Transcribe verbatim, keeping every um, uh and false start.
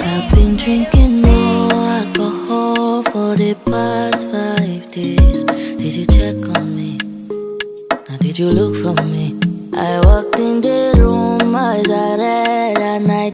I've been drinking more alcohol for the past five days. Did you check on me? Now did you look for me?